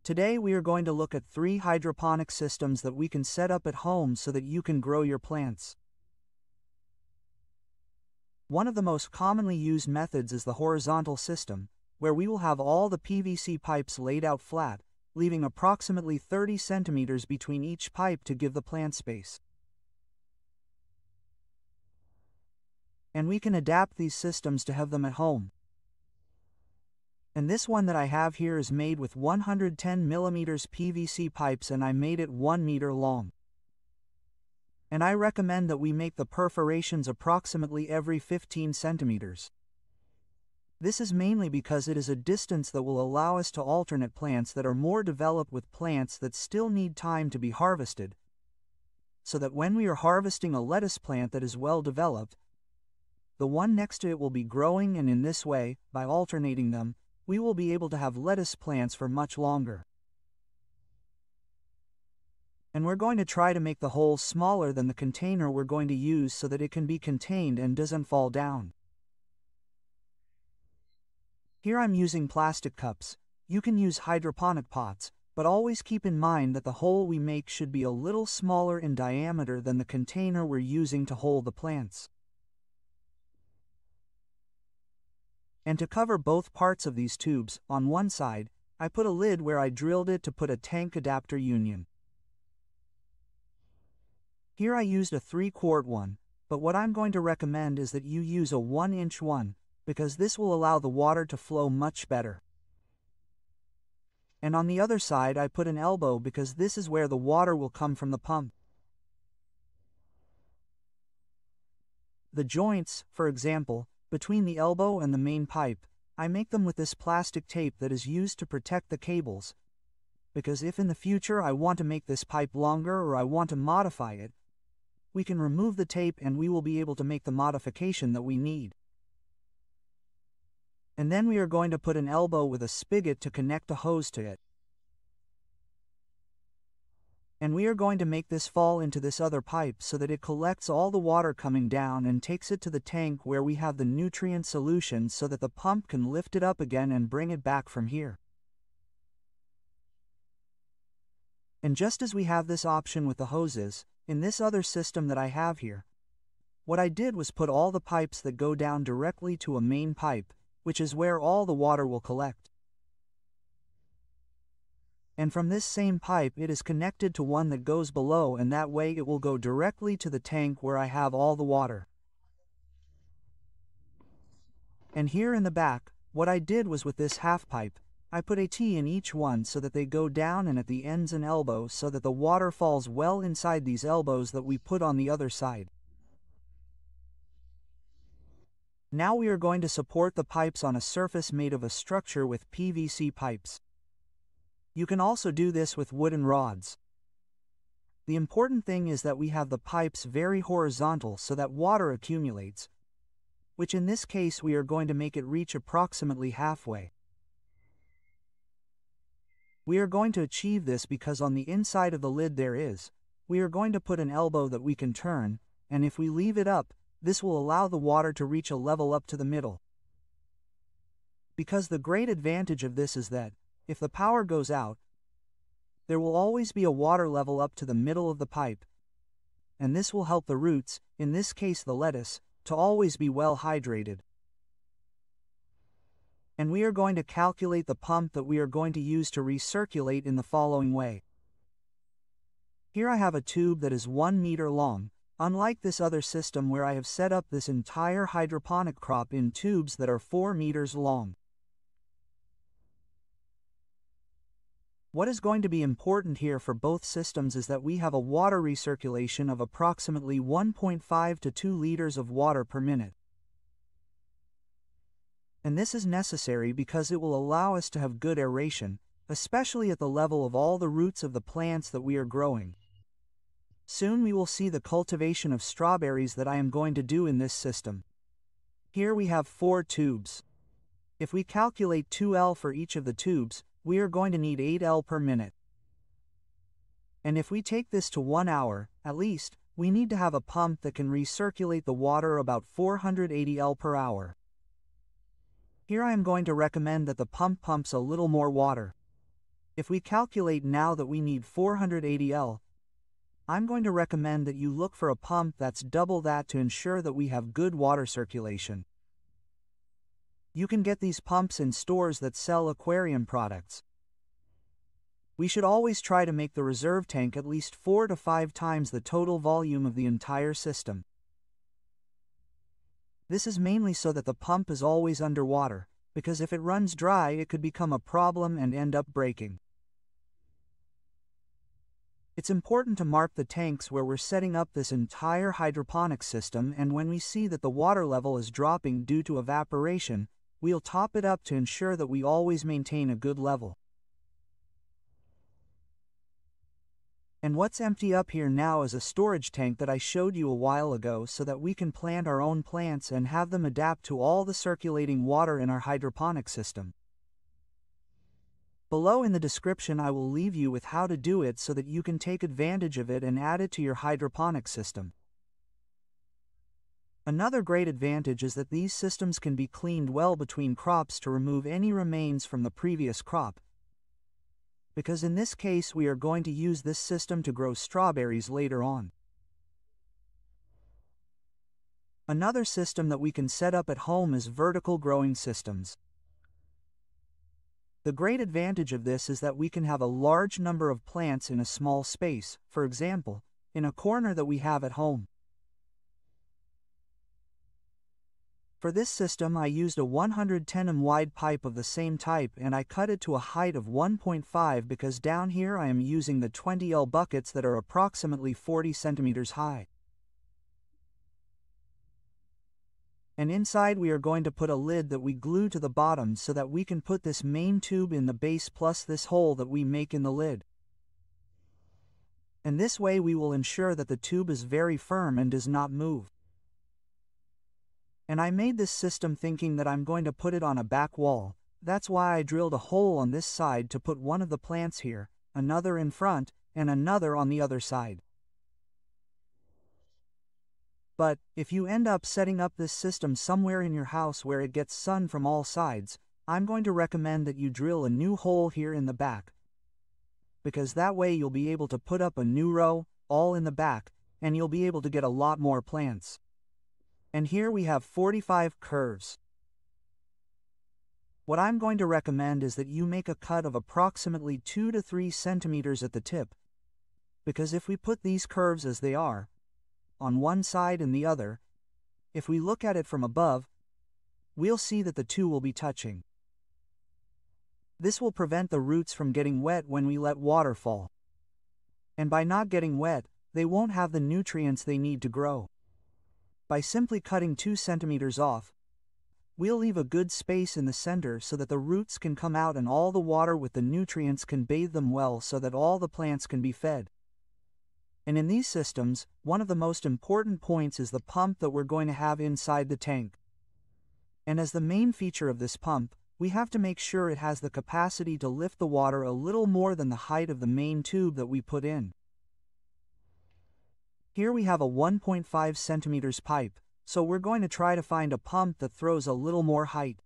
Today we are going to look at 3 hydroponic systems that we can set up at home so that you can grow your plants. One of the most commonly used methods is the horizontal system, where we will have all the PVC pipes laid out flat, leaving approximately 30 centimeters between each pipe to give the plant space. And we can adapt these systems to have them at home. And this one that I have here is made with 110 millimeters PVC pipes, and I made it 1 meter long. And I recommend that we make the perforations approximately every 15 centimeters. This is mainly because it is a distance that will allow us to alternate plants that are more developed with plants that still need time to be harvested, so that when we are harvesting a lettuce plant that is well developed, the one next to it will be growing, and in this way, by alternating them, we will be able to have lettuce plants for much longer. And we're going to try to make the hole smaller than the container we're going to use so that it can be contained and doesn't fall down. Here I'm using plastic cups. You can use hydroponic pots, but always keep in mind that the hole we make should be a little smaller in diameter than the container we're using to hold the plants. And to cover both parts of these tubes, on one side, I put a lid where I drilled it to put a tank adapter union. Here I used a 3/4 one, but what I'm going to recommend is that you use a 1-inch one, because this will allow the water to flow much better. And on the other side I put an elbow because this is where the water will come from the pump. The joints, for example, between the elbow and the main pipe, I make them with this plastic tape that is used to protect the cables, because if in the future I want to make this pipe longer or I want to modify it, we can remove the tape and we will be able to make the modification that we need. And then we are going to put an elbow with a spigot to connect a hose to it. And we are going to make this fall into this other pipe so that it collects all the water coming down and takes it to the tank where we have the nutrient solution so that the pump can lift it up again and bring it back from here. And just as we have this option with the hoses, in this other system that I have here, what I did was put all the pipes that go down directly to a main pipe, which is where all the water will collect. And from this same pipe it is connected to one that goes below, and that way it will go directly to the tank where I have all the water. And here in the back, what I did was with this half pipe, I put a T in each one so that they go down and at the ends and elbows so that the water falls well inside these elbows that we put on the other side. Now we are going to support the pipes on a surface made of a structure with PVC pipes. You can also do this with wooden rods. The important thing is that we have the pipes very horizontal so that water accumulates, which in this case we are going to make it reach approximately halfway. We are going to achieve this because on the inside of the lid we are going to put an elbow that we can turn, and if we leave it up, this will allow the water to reach a level up to the middle. Because the great advantage of this is that, if the power goes out, there will always be a water level up to the middle of the pipe, and this will help the roots, in this case the lettuce, to always be well hydrated. And we are going to calculate the pump that we are going to use to recirculate in the following way. Here I have a tube that is 1 meter long, unlike this other system where I have set up this entire hydroponic crop in tubes that are 4 meters long. What is going to be important here for both systems is that we have a water recirculation of approximately 1.5 to 2 liters of water per minute. And this is necessary because it will allow us to have good aeration, especially at the level of all the roots of the plants that we are growing. Soon we will see the cultivation of strawberries that I am going to do in this system. Here we have 4 tubes. If we calculate 2L for each of the tubes, we are going to need 8L per minute. And if we take this to 1 hour, at least, we need to have a pump that can recirculate the water about 480 L per hour. Here I am going to recommend that the pump pumps a little more water. If we calculate now that we need 480 L, I'm going to recommend that you look for a pump that's double that to ensure that we have good water circulation. You can get these pumps in stores that sell aquarium products. We should always try to make the reserve tank at least 4 to 5 times the total volume of the entire system. This is mainly so that the pump is always underwater, because if it runs dry it could become a problem and end up breaking. It's important to mark the tanks where we're setting up this entire hydroponic system, and when we see that the water level is dropping due to evaporation, we'll top it up to ensure that we always maintain a good level. And what's empty up here now is a storage tank that I showed you a while ago so that we can plant our own plants and have them adapt to all the circulating water in our hydroponic system. Below in the description I will leave you with how to do it so that you can take advantage of it and add it to your hydroponic system. Another great advantage is that these systems can be cleaned well between crops to remove any remains from the previous crop, because in this case we are going to use this system to grow strawberries later on. Another system that we can set up at home is vertical growing systems. The great advantage of this is that we can have a large number of plants in a small space, for example, in a corner that we have at home. For this system I used a 110 mm wide pipe of the same type, and I cut it to a height of 1.5 because down here I am using the 20 L buckets that are approximately 40 centimeters high. And inside we are going to put a lid that we glue to the bottom so that we can put this main tube in the base plus this hole that we make in the lid. And this way we will ensure that the tube is very firm and does not move. And I made this system thinking that I'm going to put it on a back wall. That's why I drilled a hole on this side to put one of the plants here, another in front, and another on the other side. But, if you end up setting up this system somewhere in your house where it gets sun from all sides, I'm going to recommend that you drill a new hole here in the back, because that way you'll be able to put up a new row, all in the back, and you'll be able to get a lot more plants. And here we have 45 curves. What I'm going to recommend is that you make a cut of approximately 2 to 3 centimeters at the tip, because if we put these curves as they are, on one side and the other, if we look at it from above, we'll see that the two will be touching. This will prevent the roots from getting wet when we let water fall. And by not getting wet, they won't have the nutrients they need to grow. By simply cutting 2 centimeters off, we'll leave a good space in the center so that the roots can come out and all the water with the nutrients can bathe them well so that all the plants can be fed. And in these systems, one of the most important points is the pump that we're going to have inside the tank. And as the main feature of this pump, we have to make sure it has the capacity to lift the water a little more than the height of the main tube that we put in. Here we have a 1.5 centimeters pipe, so we're going to try to find a pump that throws a little more height.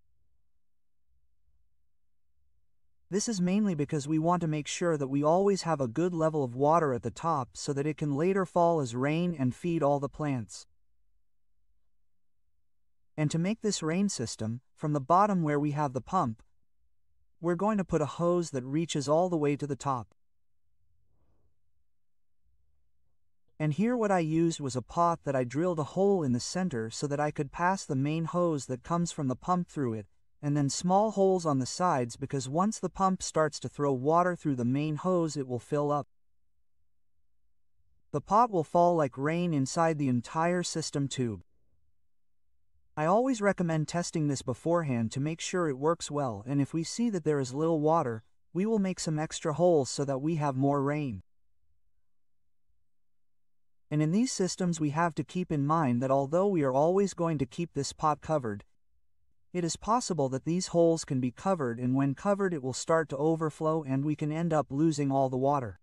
This is mainly because we want to make sure that we always have a good level of water at the top so that it can later fall as rain and feed all the plants. And to make this rain system, from the bottom where we have the pump, we're going to put a hose that reaches all the way to the top. And here what I used was a pot that I drilled a hole in the center so that I could pass the main hose that comes from the pump through it, and then small holes on the sides because once the pump starts to throw water through the main hose it will fill up. The pot will fall like rain inside the entire system tube. I always recommend testing this beforehand to make sure it works well, and if we see that there is little water, we will make some extra holes so that we have more rain. And in these systems we have to keep in mind that although we are always going to keep this pot covered, it is possible that these holes can be covered, and when covered it will start to overflow and we can end up losing all the water.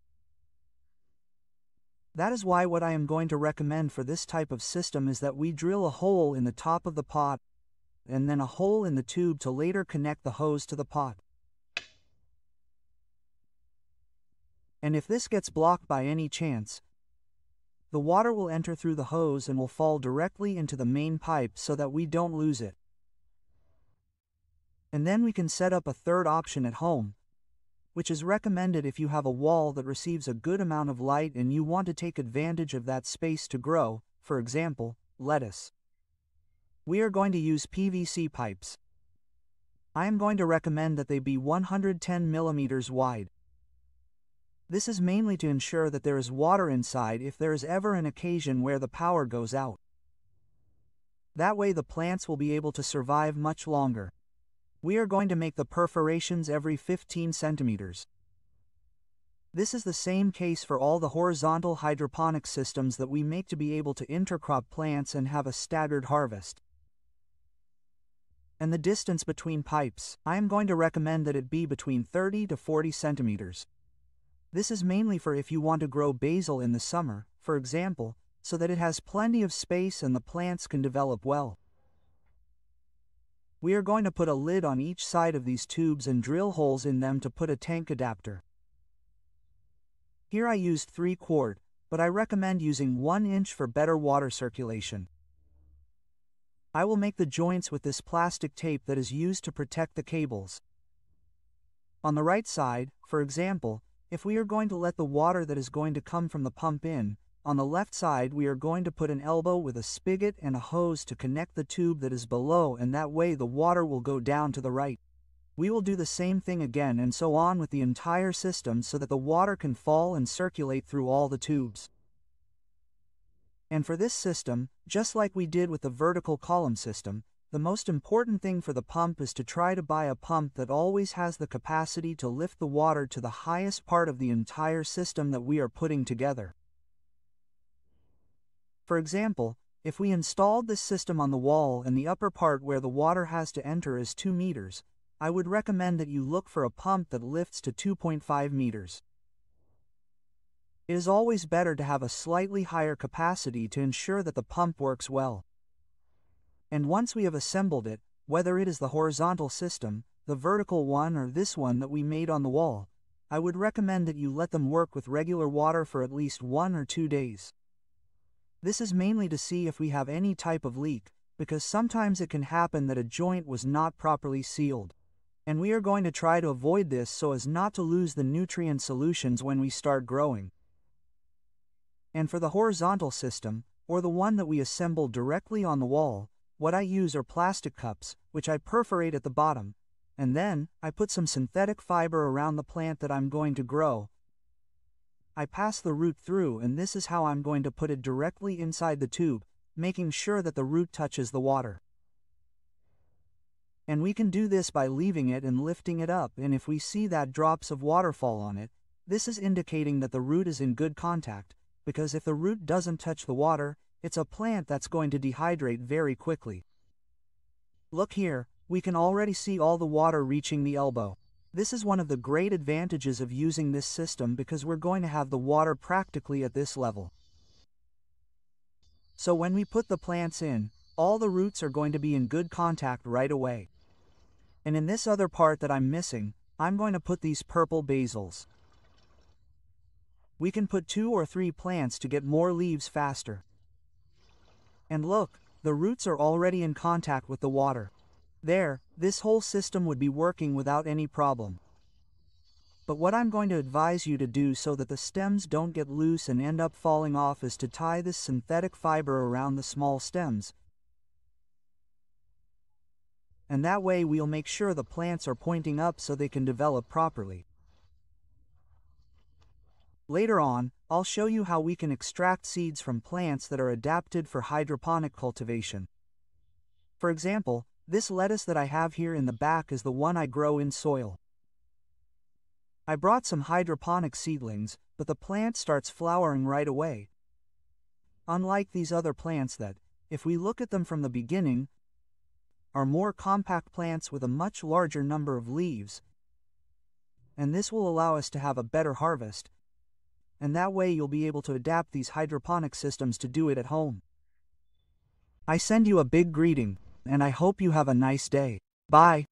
That is why what I am going to recommend for this type of system is that we drill a hole in the top of the pot and then a hole in the tube to later connect the hose to the pot. And if this gets blocked by any chance, the water will enter through the hose and will fall directly into the main pipe so that we don't lose it. And then we can set up a third option at home, which is recommended if you have a wall that receives a good amount of light and you want to take advantage of that space to grow, for example, lettuce. We are going to use PVC pipes. I am going to recommend that they be 110 millimeters wide. This is mainly to ensure that there is water inside if there is ever an occasion where the power goes out. That way the plants will be able to survive much longer. We are going to make the perforations every 15 centimeters. This is the same case for all the horizontal hydroponic systems that we make to be able to intercrop plants and have a staggered harvest. And the distance between pipes, I am going to recommend that it be between 30 to 40 centimeters. This is mainly for if you want to grow basil in the summer, for example, so that it has plenty of space and the plants can develop well. We are going to put a lid on each side of these tubes and drill holes in them to put a tank adapter. Here I used 3 quart, but I recommend using 1 inch for better water circulation. I will make the joints with this plastic tape that is used to protect the cables. On the right side, for example, if we are going to let the water that is going to come from the pump in, on the left side we are going to put an elbow with a spigot and a hose to connect the tube that is below, and that way the water will go down to the right. We will do the same thing again and so on with the entire system so that the water can fall and circulate through all the tubes. And for this system, just like we did with the vertical column system, the most important thing for the pump is to try to buy a pump that always has the capacity to lift the water to the highest part of the entire system that we are putting together. For example, if we installed this system on the wall and the upper part where the water has to enter is 2 meters, I would recommend that you look for a pump that lifts to 2.5 meters. It is always better to have a slightly higher capacity to ensure that the pump works well. And once we have assembled it, whether it is the horizontal system, the vertical one, or this one that we made on the wall, I would recommend that you let them work with regular water for at least 1 or 2 days. This is mainly to see if we have any type of leak, because sometimes it can happen that a joint was not properly sealed. And we are going to try to avoid this so as not to lose the nutrient solutions when we start growing. And for the horizontal system, or the one that we assembled directly on the wall, what I use are plastic cups, which I perforate at the bottom, and then I put some synthetic fiber around the plant that I'm going to grow. I pass the root through, and this is how I'm going to put it directly inside the tube, making sure that the root touches the water. And we can do this by leaving it and lifting it up, and if we see that drops of water fall on it, this is indicating that the root is in good contact, because if the root doesn't touch the water, it's a plant that's going to dehydrate very quickly. Look here, we can already see all the water reaching the elbow. This is one of the great advantages of using this system because we're going to have the water practically at this level. So when we put the plants in, all the roots are going to be in good contact right away. And in this other part that I'm missing, I'm going to put these purple basils. We can put 2 or 3 plants to get more leaves faster. And look, the roots are already in contact with the water. There, this whole system would be working without any problem. But what I'm going to advise you to do so that the stems don't get loose and end up falling off is to tie this synthetic fiber around the small stems. And that way we'll make sure the plants are pointing up so they can develop properly. Later on, I'll show you how we can extract seeds from plants that are adapted for hydroponic cultivation. For example, this lettuce that I have here in the back is the one I grow in soil. I brought some hydroponic seedlings, but the plant starts flowering right away. Unlike these other plants that, if we look at them from the beginning, are more compact plants with a much larger number of leaves. And this will allow us to have a better harvest. And that way you'll be able to adapt these hydroponic systems to do it at home. I send you a big greeting, and I hope you have a nice day. Bye.